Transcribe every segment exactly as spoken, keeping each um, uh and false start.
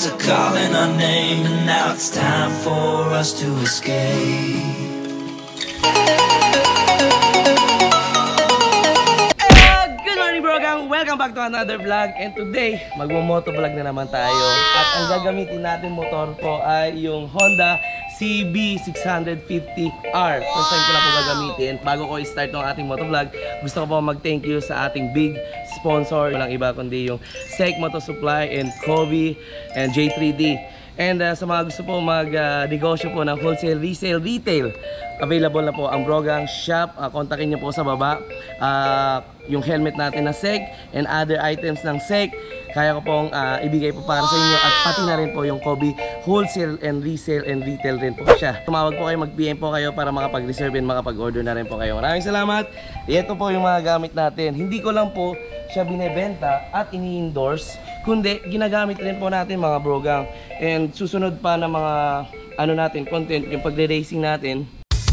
days are calling our name, and now it's time for us to escape. Welcome back to another vlog, and today magmo-moto vlog na naman tayo. At ang gagamitin natin motor po ay yung Honda C B six fifty R. First time ko na po gagamitin. Bago ko i-start ng ating moto vlog, gusto ko po mag-thank you sa ating big sponsor. Walang iba kundi yung Sek Moto Supply and Kobe and J three D. And uh, sa mga gusto po mag-negosyo uh, po ng wholesale, resale, retail, available na po ang Brogang Shop. Uh, kontakin nyo po sa baba. Uh, yung helmet natin na Sek and other items ng Sek, kaya ko pong uh, ibigay po para sa inyo. At pati na rin po yung Kobe wholesale and resale and retail rin po siya. Tumawag po kayo, mag-P M po kayo para makapag-reserve and makapag-order na rin po kayo. Maraming salamat. Ito po yung mga gamit natin. Hindi ko lang po siya binebenta at ini-endorse, kundi ginagamit rin po natin mga brogang. And susunod pa na mga ano natin, content, yung pagre-racing natin.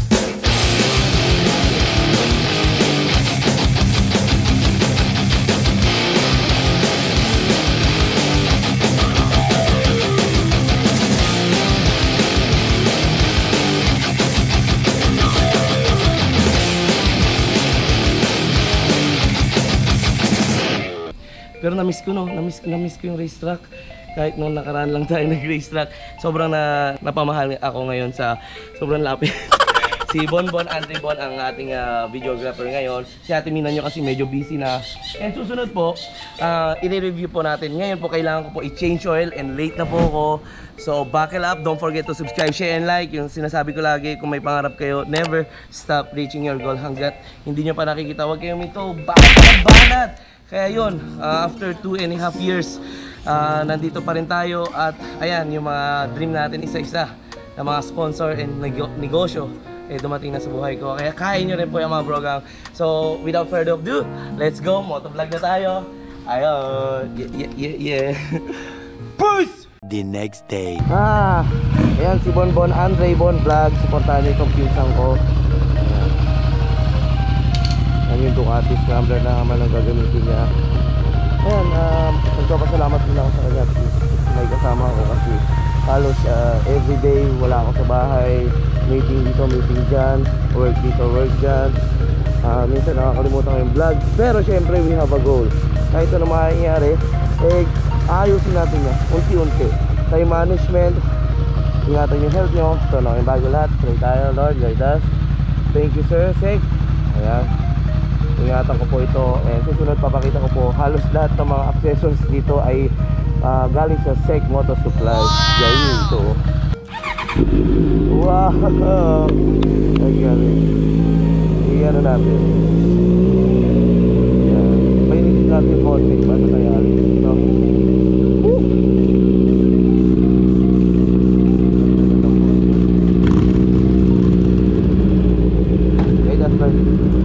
Pero na-miss ko no, na-miss, na-miss ko yung racetrack. Kahit nung nakaraan lang tayo nag-racetrack, sobrang na, napamahal ako ngayon sa sobrang lapit. Si Bonbon, Andre Bon ang ating uh, videographer ngayon. Si Ate Mina nyo kasi medyo busy na. And susunod po, uh, i-review po natin. Ngayon po kailangan ko po i-change oil and late na po ako. So buckle up, don't forget to subscribe, share and like. Yung sinasabi ko lagi, kung may pangarap kayo, never stop reaching your goal. Hanggat hindi nyo pa nakikita, huwag kayong mito, banat, banat. Kaya yun, uh, after two and a half years, uh, nandito pa rin tayo. At ayan, yung mga dream natin isa-isa na mga sponsor and neg negosyo, eh dumating na sa buhay ko. Kaya kaya nyo rin po yung mga brogang. So, without further ado, let's go, motovlog na tayo. Ayun, yeah, yeah, yeah, yeah. Push! The next day. Ah, ayan si Bonbon, Andre Bon Vlog. Supportahan nyo itong pinsang ko. Ayan yung Ducati Scrambler na naman ang gagamitin niya. Ayan, um, nagpapasalamat din ako sa kanya. May kasama ako kasi halos uh, everyday wala ako sa bahay. Meeting dito, meeting dyan, work dito, work dyan. Uh, minsan nakakalimutan ko yung vlog. Pero syempre we have a goal. Kahit ano mangyayari, eh ayusin natin niya unti-unti. Time management, ingatan yung health nyo. So nakin bago lahat, pray tayo Lord, guide us. Thank you sir, Sek. Ayan, ingatan ko po ito. And susunod papakita ko po halos lahat ng mga accessories dito ay uh, galing sa Sek Moto Supply. Yan ito. Wow! Ay galing. Iyan na natin. Ayan, painitin natin yung konti. Paano nangyari? No? Woo! Okay, that's right.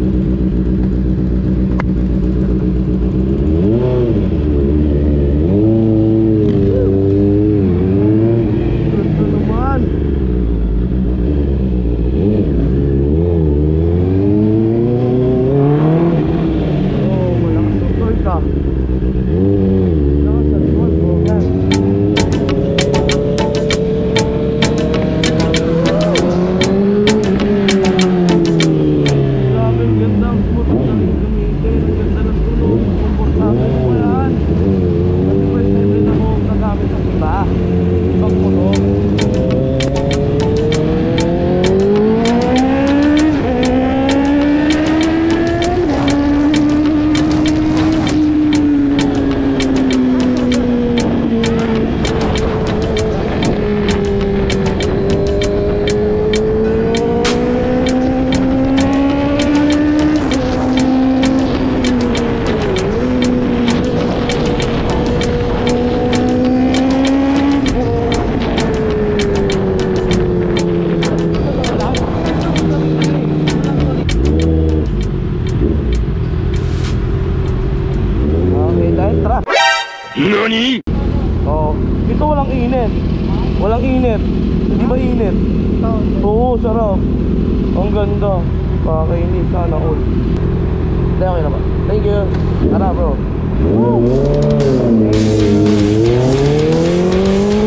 Nani? Oh, ito walang init. Walang init. Hindi ba init? Oo, sarap. Ang ganda. Pakainis sana all. Hindi, okay na ba? Thank you. Tara bro. Woo!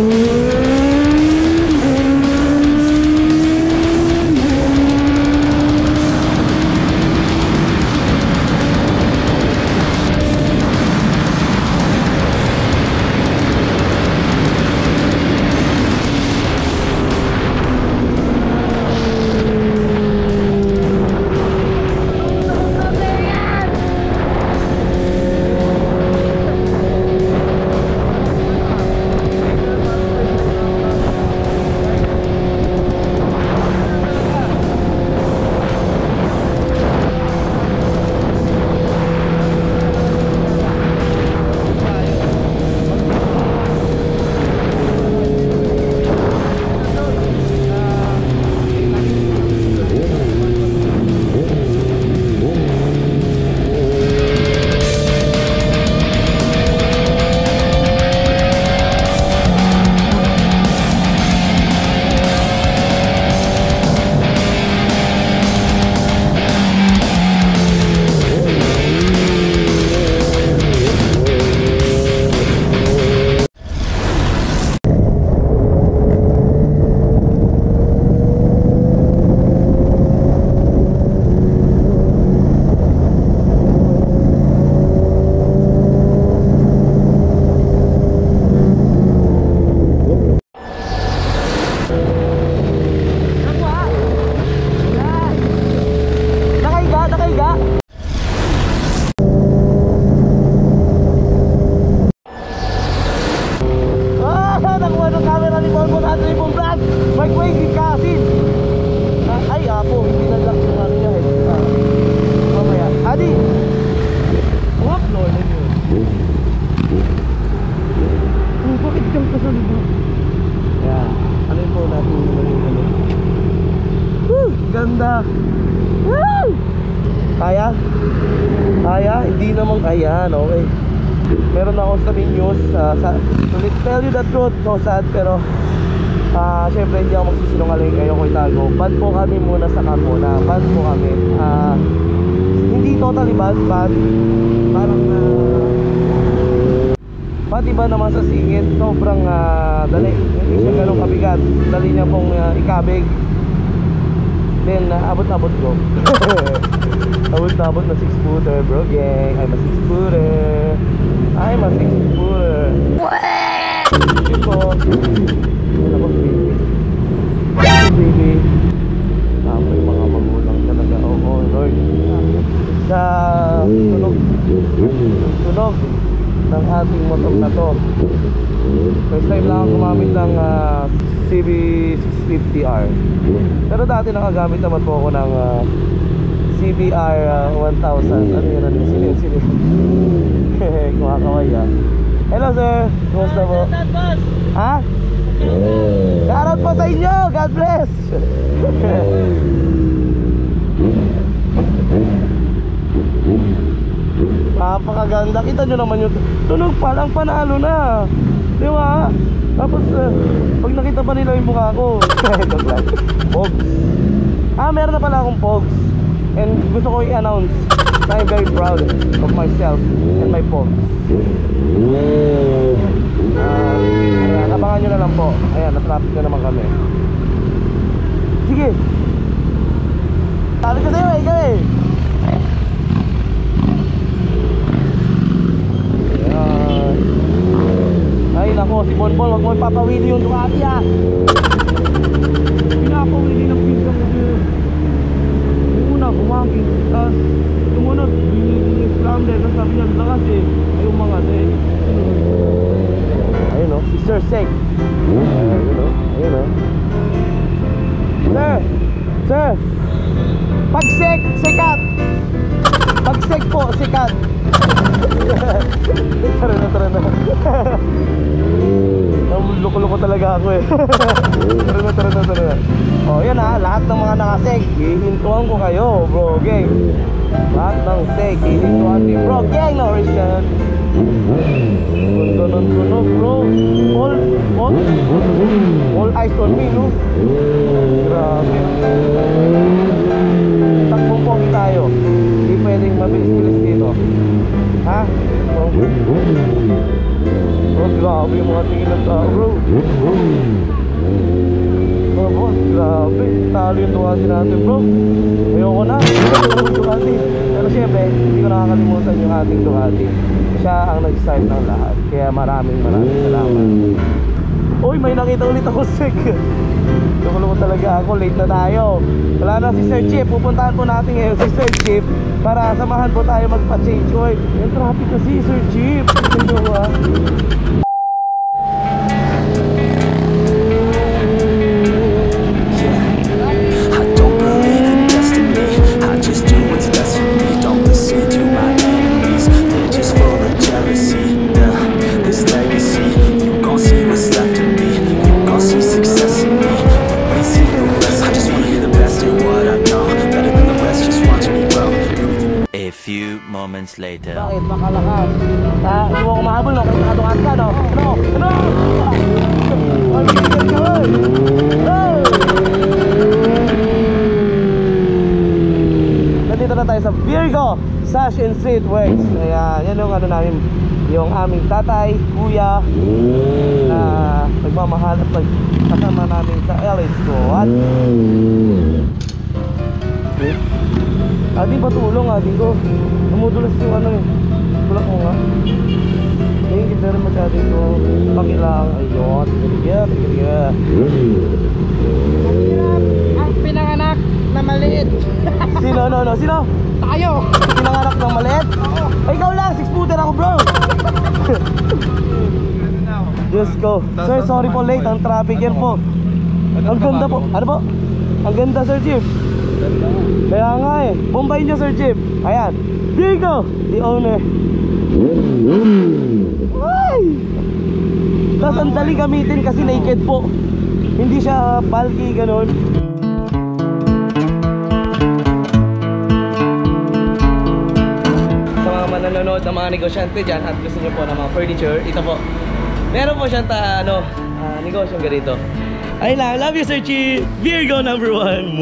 Napakaganda. Woo! Kaya? Kaya? Hindi naman kaya. Okay. Meron ako sa news. Uh, sa, to tell you the truth, so sad. Pero uh, syempre hindi ako magsisinungaling. Ayoko itago. Bad po kami muna sa Carmona. Bad po kami. Uh, hindi totally bad, bad. Parang uh, pati ba naman sa singit, sobrang uh, dali. Hindi siya ganun kabigat. Dali niya pong uh, ikabig. Then uh, abot-abot ko. Abot-abot na six footer, bro gang. I'm a six footer. I'm a six footer. Yun po. Yun ako baby. Baby. Tama yung mga magulang talaga. Oh, oh Lord. Sa tunog. Tunog ng ating motor na to. First time lang ako gumamit ng uh, C B six fifty R. Pero dati nakagamit naman po ako ng uh, C B R uh, one thousand. Ano yun? Ano yun? Sino yun? Sino yun? Kumakaway ah. Hello sir, kumusta po? Ha? Shoutout po sa inyo! God bless! Napakaganda. Kita nyo naman yung tunog pa lang, panalo na. Di ba? Tapos uh, pag nakita pa nila yung mukha ko, Pogs. Ah, meron na pala akong Pogs. And gusto ko i-announce na I'm very proud of myself and my Pogs. uh, Ayan, abangan nyo na lang po. Ayan, na-traffic na naman kami. Sige. Tali ko sa'yo eh, ikaw eh. Ay nako, si Bonbon, wag mo ipapawili yung Ducati ah. Pinapawili ng pinsang ko. Yung una, bumangking. Tapos, tumunod, binili-slam din. Tapos sabi niya, lakas eh. Ayun mga eh. Ayun o, si Sir Sek. Ayun o, ayun o. Sir, Sir. Pag Sek, sikat. Pag Sek po, sikat. Tara na, tara na. Loko-loko talaga ako eh. Tara na, tara na, tara na. O yan ha, lahat ng mga nakaseg, hihintuan ko kayo, bro gang. Lahat ng seg, hihintuan ni bro gang na original. Tunog, bro. All, all, all eyes on me, no? Grabe. Takbong pogi tayo. Hindi pwedeng mabilis-bilis dito. Ha? Oh, oh grabe yung mga tingin ng tao, bro. Oh, oh, grabe. Talo yung Ducati natin, bro. Ayoko na. Ayoko yung Ducati. Pero syempre, hindi ko nakakalimutan yung ating Ducati. Siya ang nag-start ng lahat. Kaya maraming maraming salamat. Uy, may nakita ulit ako, Sek. Loko-loko talaga ako. Late na tayo. Wala na si Sir Chip. Pupuntahan po natin ngayon si Sir Chip para samahan po tayo magpa-change oil. Yung traffic kasi, Sir Chip. Ito ko ah. Moments later. Bakit makalakas? Ah, hindi mo ako mahabol, no? Kung nakadukat ka, no? Ano? Ano? Ay, bigyan ka, oy! Hey! Nandito na tayo sa Virgo Sash and Street Works. Ayan, yan yung ano namin, yung aming tatay, kuya, na nagmamahal at nagkasama namin sa L A Squad. Okay. Adi patulong, adi ko. Tumudulas yung ano eh. Tulak mo nga. Ngayon kita rin mag-adi ko. Pakilang. Ayun. Tigil, tigil. Ang pinanganak na maliit. Sino, no, no? Sino? Tayo. Pinanganak ng maliit? Ay, ikaw lang. Six footer ako, bro. Diyos ko. Sir, sorry po late. Ang traffic yan po. Ang ganda po. Ano po? Ang ganda, Sir Chief. Kaya nga eh. Bombay nyo, Sir Chip. Ayan. Virgo, the owner. Ay! Tapos ang dali gamitin kasi naked po. Hindi siya bulky, ganun. ng mga negosyante dyan at gusto nyo po ng mga furniture, ito po. Meron po siyang ta, ano, uh, negosyong ganito. Ay lang, love you Sir Chief! Virgo number one!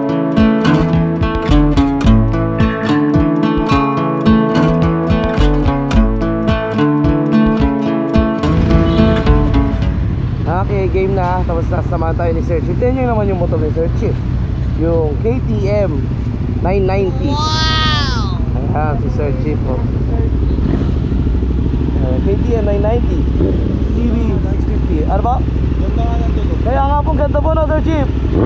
Okay, game na. Tapos nasamahan tayo ni Sir Chief. Tignan nyo naman yung motor ni Sir Chief. Yung K T M nine ninety. Wow! Ayan, si Sir Chief oh. uh, K T M nine ninety C B six fifty. Ano ba? Kaya nga pong ganda po no, Sir Chief.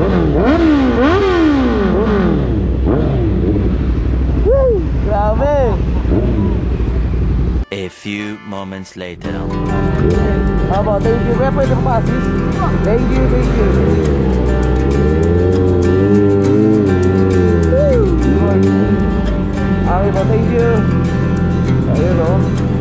Woo! Grabe! A few moments later. Aba, thank you. Kaya pwede pa assist. Thank you, thank you. Okay po, thank you. Ayun o.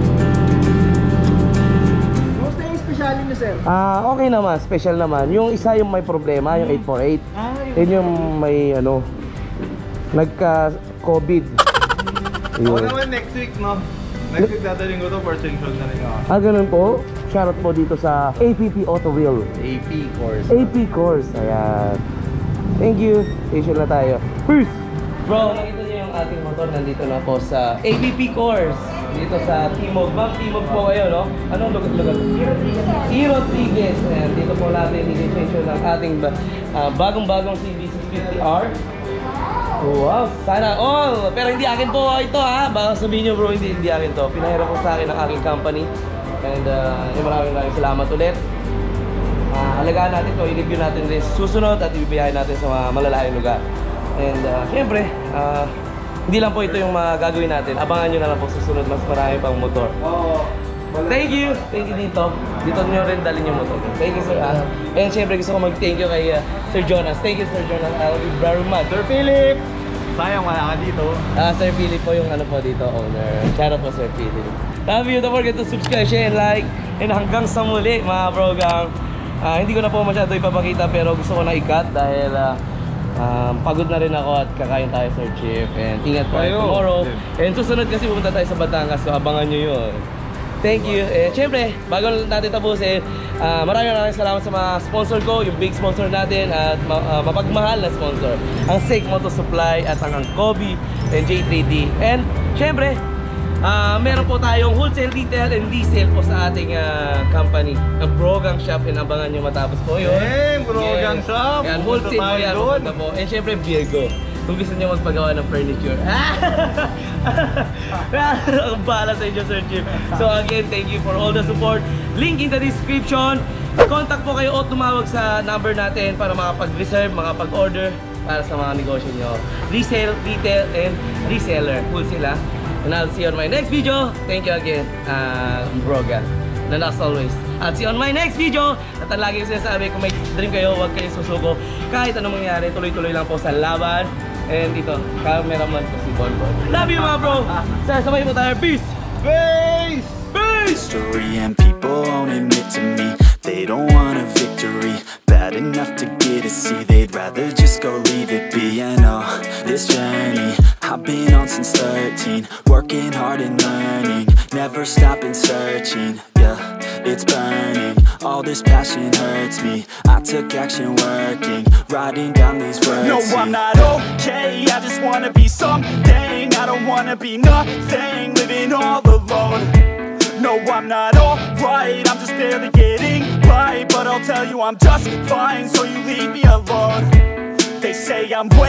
Gusto yung speciality niyo, sir? Ah, okay naman, special naman. Yung isa yung may problema, yung eight forty-eight. Ah, Yun yung may ano, nagka-COVID. Ako naman next week, no? Next week dadaling ko to for central na rin ako. Ah, ganun po. Shoutout po dito sa A P P Auto Wheel. A P course. A P course, ayan. Thank you. Station na tayo. Peace! Bro, nakita niyo yung ating motor. Nandito na po sa A P P course. Dito sa Timog. Ma'am, Timog po kayo, no? Anong lugar-lugar? E. Rodriguez. Ayan, dito po natin i-station ng ating uh, bagong-bagong C B six fifty R. Wow, sana all! Pero hindi akin po ito ha. Baka sabihin nyo bro, hindi, hindi akin to. Pinahirap po sa akin ng aking company. And uh, maraming maraming salamat ulit. Uh, halagaan natin to, i-review natin rin susunod at ibibiyahin natin sa mga malalayong lugar. And uh, syempre, uh, hindi lang po ito yung mga gagawin natin. Abangan nyo na lang po susunod, mas marami pang motor. Thank you! Thank you dito. Dito nyo rin dalhin yung motor. Thank you sir. Uh, and syempre gusto ko mag-thank you kay uh, Sir Jonas. Thank you Sir Jonas. I'll be very much. Sir Philip! Sayang wala ka dito. Ah, Sir Philip po yung ano po dito, owner. Shoutout po Sir Philip. Love you, don't forget to subscribe, share, and like. And hanggang sa muli mga bro gang. Uh, hindi ko na po masyado ipapakita pero gusto ko na i-cut dahil uh, um, pagod na rin ako at kakain tayo Sir Chief. And ingat po Tayo. tomorrow. And susunod kasi pupunta tayo sa Batangas, so abangan nyo yun. Thank you. Eh, syempre, bago natin tapusin, uh, maraming maraming salamat sa mga sponsor ko, yung big sponsor natin at ma uh, mapagmahal na sponsor. Ang Sake Moto Supply at ang Kobe and J three D. And syempre, uh, meron po tayong wholesale, retail, and resale po sa ating uh, company. Ang Brogang Shop, and abangan nyo matapos po yun. Eh, Brogang Shop! Yan, wholesale po yan. Pupunta po. And syempre, Virgo. Kung gusto nyo magpagawa ng furniture. Ang bahala sa inyo, Sir Chief. So again, thank you for all the support. Link in the description. Contact po kayo o tumawag sa number natin para makapag-reserve, makapag-order para sa mga negosyo nyo. Resale, retail, and reseller. Cool sila. And I'll see you on my next video. Thank you again, uh, Broga. And as always, I'll see you on my next video. At ang lagi ko sinasabi, kung may dream kayo, huwag kayo susuko. Kahit anong mangyari, tuloy-tuloy lang po sa laban. And ito, cameraman ko si Bonbon. Love you mga bro! Sir, sabay mo tayo. Peace! Peace! Peace! History and people won't admit to me they don't want a victory bad enough to get a C. They'd rather just go leave it be. I know this journey I've been on since thirteen, working hard and learning, never stopping searching. Yeah, it's burning, all this passion hurts me. I took action working, writing down these words. No, I'm not okay, I just wanna be something. I don't wanna be nothing, living all alone. No, I'm not alright, I'm just barely getting by. But I'll tell you I'm just fine, so you leave me alone. They say I'm way